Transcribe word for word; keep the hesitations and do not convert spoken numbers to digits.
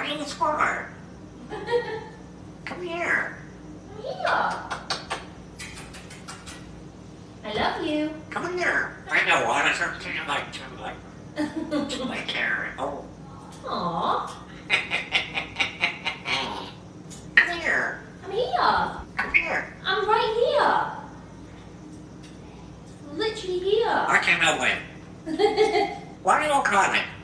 are you for? Come here. I'm here. I love you. Come here. I know what is something like to like to like carrot. Oh. Aww. Come here. I'm here. Come here. I'm right here. Literally here. I can't know when. Why are you calling?